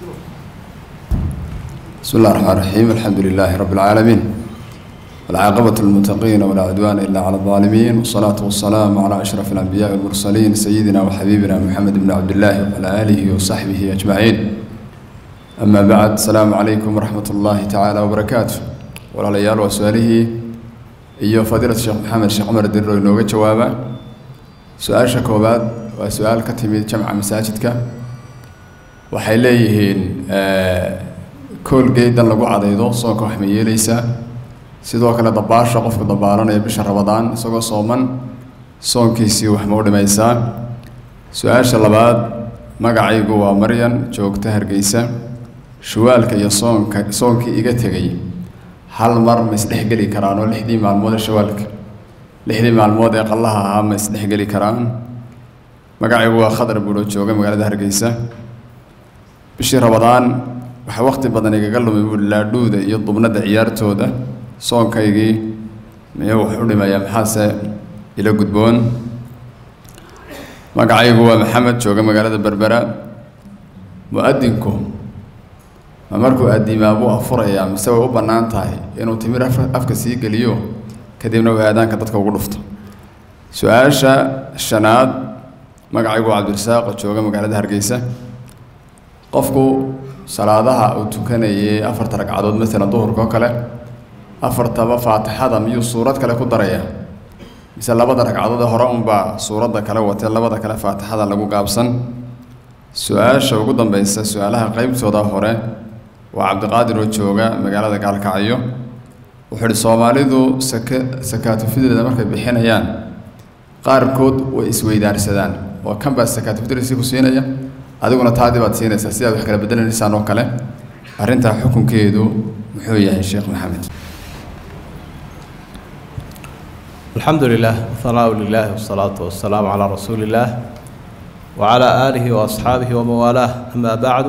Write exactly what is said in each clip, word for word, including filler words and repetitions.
بسم الله الرحمن الرحيم. الحمد لله رب العالمين، والعاقبة للمتقين ولا عدوان إلا على الظالمين، والصلاة والسلام على أشرف الأنبياء والمرسلين سيدنا وحبيبنا محمد بن عبد الله وعلى آله وصحبه أجمعين. أما بعد، السلام عليكم ورحمة الله تعالى وبركاته. ولا ليال وسؤاله إيو فضيلة الشيخ محمد الشيخ عمر الدرو إنه جوابه. سؤال شكوبات وسؤال كتمي جمع مساجدك وحيليهن آه كل جيدا لقو عضيضو صوك وحمية ليس sidoo kale dabaasha qofka dabaalanaya bisha Ramadaan isagoo sooman soonkiisii wax ma u dhimaysaa. Su'aasha labaad, magacaygu waa Maryan, joogta Hargeysa. Shuwaalka iyo soonka soonkii iga tagay hal mar ma isdhexgeli karaan oo lixdii maalmood ee shawaalka lixdii maalmood ee qallaha ahaa ma isdhexgeli karaan. Magacaygu waa Khadar Buuro, jooga magaalada Hargeysa. bishii Ramadaan waxa waqti badan igaga lumay laadhuuda iyo dubnada ciyaartooda. soonkaygii miyuu wax u dhimayaa maxaase ila gudboon? magacaygu waa Maxamed, jooga magaalada Berbera. mu'adinku ma markuu aadimaa buu afurayaa mise way u bannaan tahay inuu timir afka sii geliyo kadibna uu aadaanka dadka ugu dhufto? su-aasha shanaad, magacaygu waa Cabdirasaaq, jooga magaalada Hargeysa. qofku salaadaha uu tukanayay afarta ragcadood mesela duhurka oo kale afartaba faatixada miyuu suurad kale ku daraya mise labada ragcadood hore unbaa suuradda kale watee labada kale faatixada lagu gaabsan? su-aasha ugu dambaysa su-aalaha qaybtooda hore waa Cabdiqaadir oo jooga magaalada Gaalkacyo. wuxuu yidhi Soomaalidu sakaatu fitrida markay bixinayaan qaarkood way isweydaarsadaan oo kan baa sakaatu fitrida ku siinaya adiguna taadi baad siinaysaa si aad wax kala bedelanaysaan oo kale. arrinta xukunkeedu muxuu yahay Sheekh Maxamed? الحمد لله والثناء لله والصلاة والسلام على رسول الله وعلى آله وأصحابه وموالاه. أما بعد،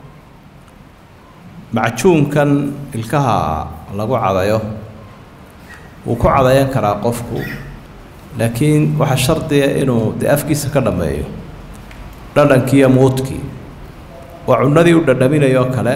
معجون كان الكها لقو عضيه وكو عضيان كرا قفكو، لكن waxa shardiya inuu de afkiisa ka dhameeyo dhadhankiiyo moodkii waa cunadii u dhadhaminayo kale,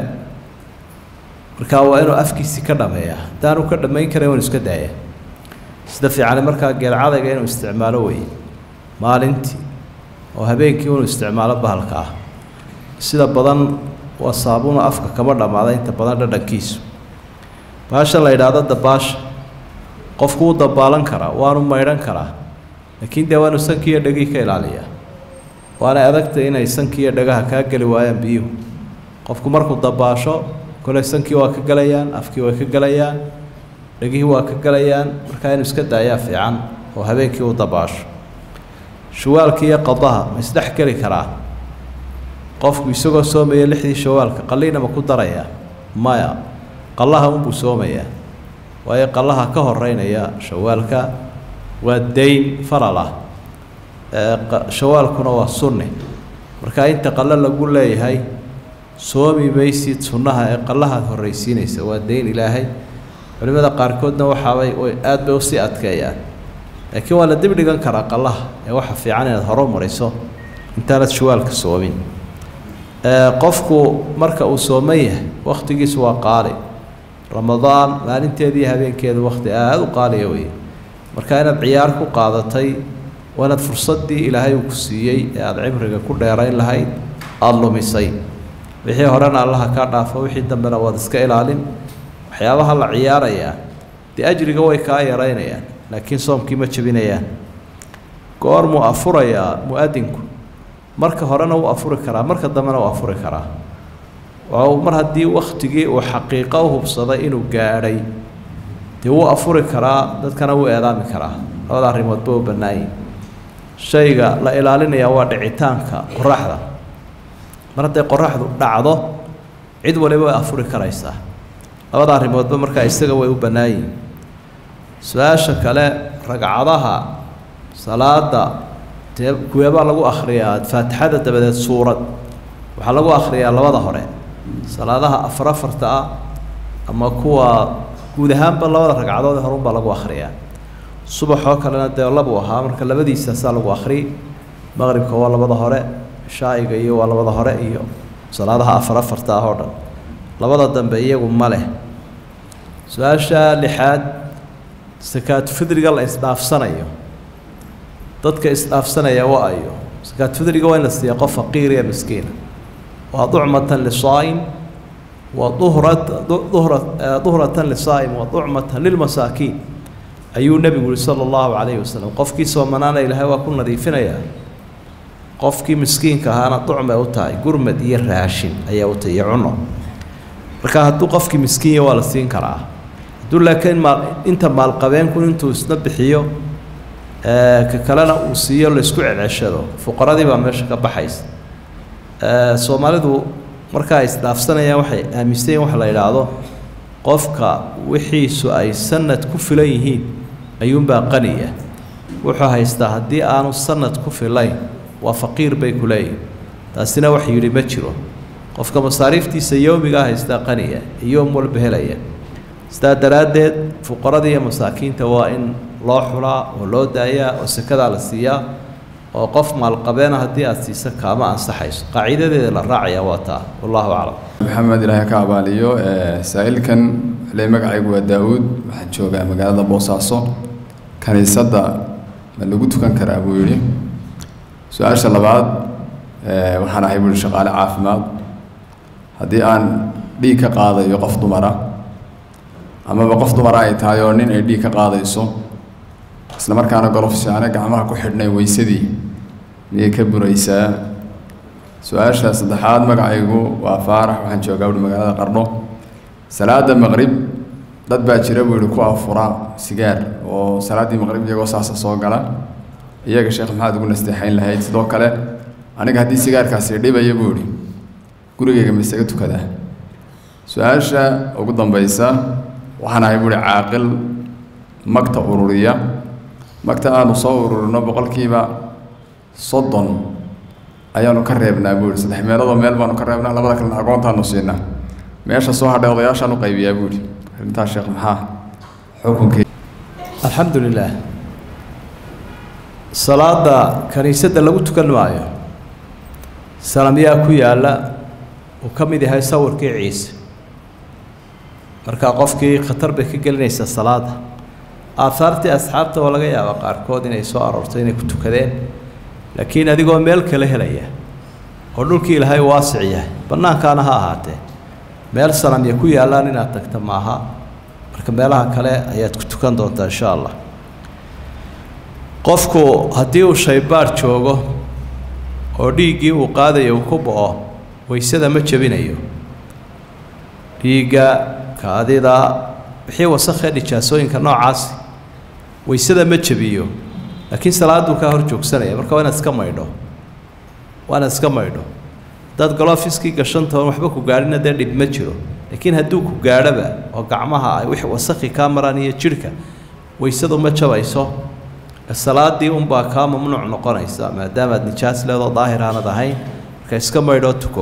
marka waa inuu afkiisa ka dhameeyaa. hadaan uu ka dhameyn karin inuu iska daaya sida fiican markaa geelcadayga inuu isticmaalo way maalintii oo habeenkii inuu isticmaalo bahalka ah. sida badan waa saabuun afka kama dhamaada inta badan dhadhankiisu. baasha la yiraahdo dabaasha qofku uu dabaalan karaa waanu maydhan karaa, laakiin dee waanu sankiiyo dhagii ka ilaaliya. waana adagta inay sankiiyo dhagaha kaa geli waayaan biyuhu. qofku markuu dabaasho kole sankii waa ka galayaan, afkii waa ka galayaan, dhagihii waa ka galayaan, markaa inuu iska daayaa fiican oo habeenkii uu dabaasho. shuwaalka iyo qadaha ma isdhex geli karaa? qofku isagoo soomaya lixdii shawaalka qalliina ma ku darayaa? maya, qallaha unbuu soomayaa, waayo qallaha ka horeynaya shawaalka waa dayn faral ah, shawaalkuna waa sunni. markaa inta qalle lagu leeyahay soomi maysid sunnaha ee qallaha horreysiinaysa, waa dayn ilaahay. culimada qaarkoodna waxaabay aad bay usii adkeeyaan, laakiin waa la dib dhigan karaa qallaha ee waxa fiican inaad horo mariso intaanad shawaalka soomin. qofku marka uu sooman yahay waqtigiisu waa qaali. ramadaan maalinteedii habeenkeedu waqti aad u qaaliya wey, marka inaad ciyaar ku qaadatay waa inaad fursaddii ilaahay uu ku siiyey ee aada cimriga ku dheerayn lahayd aada lumisay. wixii horena allaha kaa dhaafo, wixii dambena waad iska ilaalin. waxyaabaha la ciyaarayaa dee ajriga way kaa yaraynayaan, laakiin soomkii ma jebinayaan. goormuu afurayaa mu'adinku? marka horena wuu afuri karaa, marka dambena wuu afuri karaa. waa mar haddii waktigii uu xaqiiqo u hubsaday inuu gaadhay dee wuu afuri karaa, dadkana wuu eedaami karaa. labada arrimoodba u bannaayay. shayga la ilaalinayaa waa dhicitaanka qoraxda. mar hadday qoraxdu dhacdo cid waliba way afuri karaysaa. labada arrimoodba markaa isaga way u bannaayiin. su-aasha kale, ragcadaha salaada dee kuweebaa lagu akhriyaa faatixada dabadeed suurad? waxaa lagu akhriyaa labada hore. salaadaha afar afarta ah ama kuwa guud ahaanba labada ragcadood hore unbaa lagu akhriyaa. subaxoo kalena dee labuu ahaa, marka labadiisaasaa lagu akhri. maqribka waa labada hore, shaa'iga iyo waa labada hore, iyo salaadaha afar afarta ah oo dhan labada dambe iyagu ma leh su-aasha lixaad sakaat fidriga la isdhaafsanayo dadka isdhaafsanaya waa ayo sakaat fidriga waa in la siiya qof faqiir iyo miskiina waa ducmatan lisaa'im wa duhrat duhrat duhratan lisaa'im wa ducmatan lilmasaakiin ayuu nabigu yiri sallallahu alayhi wasallam qofkii soomanaana ilaahay waa ku nadiifinaya qofkii miskiinka ahaana ducma u tahay gurmad iyo raashin ayaa u tahay cuno marka hadduu qofkii miskiin waa la siin karaa hadduu laakiin maal inta maal qabeenku intuu isna bixiyo ka kalena uu siiyo la isku celceshado fuqaradii baa meesha ka baxaysa Soomaalidu marka ay isdhaafsanayaan waxay aaminsan wax la yiraahdo qofka wixiisu ay sanad ku filan yihiin ayuunbaa qaniya wuxuu haystaa haddii aanu sanad ku filayn waa faqiir bay ku leeyihiin taasina wax yidhi ma jiro qofka masaariiftiisa yowmiga haystaa qaniya iyo walba helaya sidaa daraaddeed fuqarada iyo masaakiinta waa in loo xulaa oo loo daayaa oo sakadaa la siiyaa oo qof maalqabeena haddii aad siiso kaama ansaxayso qaacidadeeda la raacaya waa taa wallahu aclam maxamed ilaahay ka abaaliyo saa'ilkan lee magacaygu waa daawud waxaan joogaa magaalada boosaaso kaniisadda ma lagu tukan karaa buu yidhi su-aasha labaad waxaan ahay buu shaqaale caafimaad haddii aan dhiig ka qaadayo qof dumara amaba qof dumara ay tahay oo nin ay dhiig ka qaadayso isla markaana golofshaane gacmaha ku xidhnay weysadii miyay ka buraysaa su-aasha saddexaad magacaygu waa faarax waxaan joogaa buhi magaalada qardho salaada maqrib dad baa jira buu yihi ku afura sigaar oo salaaddii maqrib iyagoo saasa soo gala iyaga sheekh maxaad ugu nasteexayn lahayd sidoo kale aniga haddii sigaarkaasi dhibaya buu yihi gurigayga ma isaga tukadaa su-aasha ugu dambaysa waxaan ahay buuhi caaqil magta ururiya magta aanu soo ururino boqolkiiba soddon ayaanu ka reebnaa buuhi saddex meeloodoo meel baanu ka reebnaa labada kalena agoontaanu siinaa meesha soo hadhay odayaashaan u qaybiyaa buuhi arrintaas sheekh maxaa xukunkii alxamdu lilah salaada kaniisadda lagu tukan maayo salamiyaa ku yaalla uu ka mid yahay sawirkii ciise markaa qofkii khatar bay ka gelinaysaa salaada aahaartii asxaabta oo laga yaaba qaarkood inay soo aroortay inay ku tukadeen laakiin adigoo meel kale helaya oo dhulkii ilaahay waasic yahay bannaankaana ha ahaatee meel sanamya ku yaallaan inaad tagta maaha marka meelaha kale ayaad ku tukan doontaa insha allah qofku haddii uu shaybaar joogo oo dhiiggii uu qaadayo uu ku bo'o waysada ma jebinayo dhiigga kaadida wixii wasakhee nijaasooyinka noocaasi waysada ma jebiyo laakiin salaaduu kaa hor joogsanaya marka waa inaad iska maydho waa inaad iska maydho dad galofiskii gashantoon waxba ku gaadhina dee dhib ma jiro laakiin hadduu ku gaadhaba oo gacmaha ay wix wasakhi kaa maraan iyo jidhka waysadu ma jabayso salaadii unbaa kaa mamnuuc noqonaysa maadaamaad nijaas leedoo daahir aanad ahayn marka iska maydhoo tuko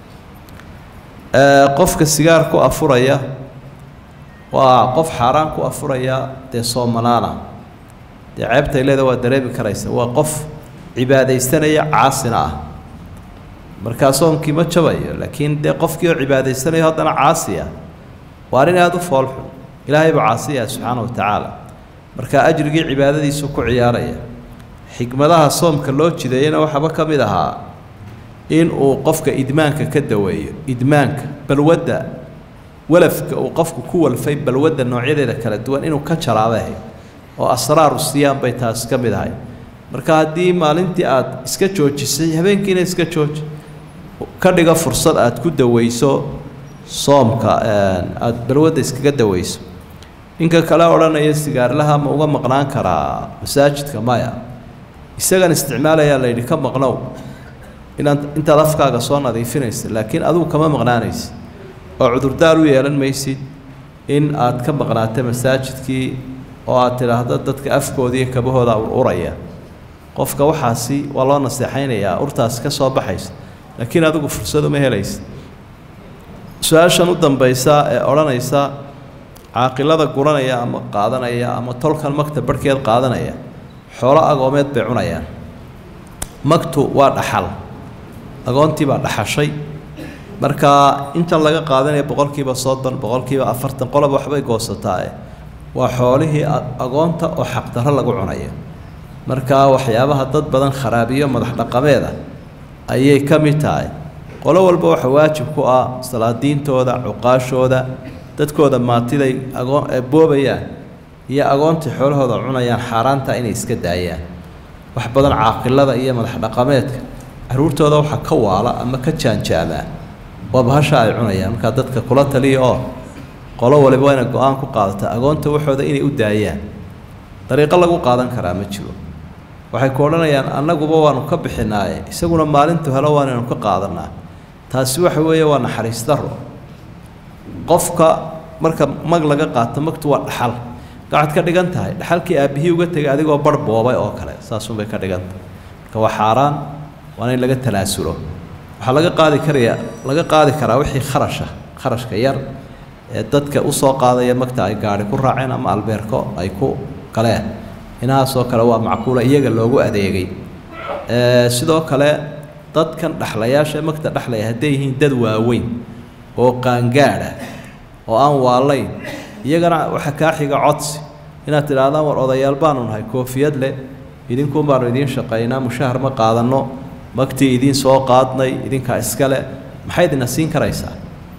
qofka sigaar ku afuraya waa qof xaaraan ku afuraya dee soomanaana dee ceebtay leeda waa dareemi karaysa waa qof cibaadaysanaya caasina ah markaa soonkii ma jabayo laakiin dee qofkii oo cibaadaysanayo haddana caasiya waa arrin aada u foolxun ilaahay baa caasiya subxaana wa tacaala markaa ajrigii cibaadadiisu ku ciyaaraya xikmadaha soomka loo jideeyana waxaaba ka mid ahaa in uu qofka idmaanka ka daweeyo idmaanka balwadda walafka uu qofku ku walfay balwadda noocyadeeda kala duwan inuu ka jaraabahay oo asraaru siyaam bay taas ka mid ahay marka haddii maalintii aad iska joojisay habeenkiina iska jooji ka dhiga fursad aad ku daweyso soomka aad balwadda iskaga daweyso ninka kale odhanaya sigaarlaha ma uga maqnaan karaa masaajidka maya isagan isticmaalayaa la yidhi ka maqnow inaad intaad afkaaga soo nadiifinaysa laakiin adigu kama maqnaanaysid oo cudurdaar u yeelan maysid in aad ka maqnaata masaajidkii oo aad tidhaahdo dadka afkooda iyo kabahooda uraya qofka waxaasi waa loo naseexaynayaa urtaasi ka soo baxaysa laakiin adigu fursad uma helaysid su-aashan u dambaysa ee odhanaysa caaqilada guranaya ama qaadanaya ama tolkan magta barhkeed qaadanaya xoolo agoomeed bay cunayaan magtu waa dhaxal agoontii baa dhaxashay marka inta laga qaadanaya boqolkiiba soddon boqolkiiba afartan qolob waxbay goosataa waa xoolihii agoonta oo xaqdarro lagu cunayo marka waxyaabaha dad badan kharaabiyo madax dhaqameed ayay ka mid tahay qolo walba waxa waajib ku ah salaadiintooda cuqaashooda dadkooda maatiday agoon boobayaan iyo agoontii xoolahooda cunayaan xaaraanta inay iska daayaan wax badan caaqilada iyo madax dhaqameedka caruurtooda waxa ka waala ama ka jaanjaamaa waa bahasha ay cunayaan marka dadka kula taliya oo qolo waliba inay go'aan ku qaadato agoonta waxooda inay u daayaan dariiqo lagu qaadan karaa ma jiro waxay ku odhanayaan annaguba waanu ka bixinaaye isaguna maalintu helo waanaynu ka qaadanaa taasi waxa weeye waa naxariis darro qofka marka mag laga qaato magtu waa dhaxal gacad ka dhigan tahay dhaxalkii aabihii uga tegay adigoo bar boobay oo kale saasun bay ka dhigan tahay marka waa xaaraan waana in laga talaasulo waxaa laga qaadi karaya laga qaadi karaa wixii kharasha kharashka yar ee dadka u soo qaadaya magta ay gaari ku raaceen ama albeerko ay ku galeen inahaasoo kale waa macquula iyaga loogu adeegay sidoo kale dadkan dhaxlayaasha magta dhaxlaya hadday yihiin dad waaweyn oo qaangaadha oo aan waalayn iyagana waxa kaa xiga codsi inaad tidhaahdaan war odayaal baanu nahay koofiyad leh idinkuun baanu idiin shaqaynaa mushahar ma qaadanno magtii idiin soo qaadnay idinkaa iskale maxay idina siin karaysaa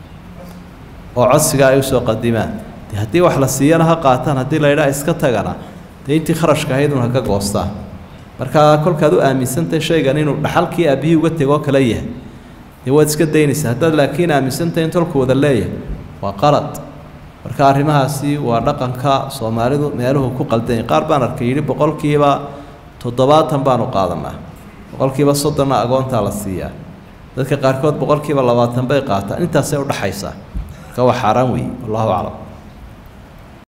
oo codsiga ay u soo qadimaan dee haddii wax la siiyana ha qaataan haddii la yidhaha iska tagana dee intii kharashka ahayd un ha ka goostaan marka kolkaad u aaminsantahay shaygan inuu dhaxalkii aabihii uga tegoo kale yahay dee waad iska daynaysaa haddaad laakiin aaminsantahay in tolku wada leeyahay waa qalad marka arrimahaasi waa dhaqanka soomaalidu meeluhu ku qaldan qaar baan arkay yidhi boqolkiiba toddobaatan baanu qaadanaa boqolkiiba soddonna agoontaa la siiyaa dadka qaarkood boqolkiiba labaatan bay qaataan intaasay u dhaxaysaa marka waa xaaraan weeye wallahu aclam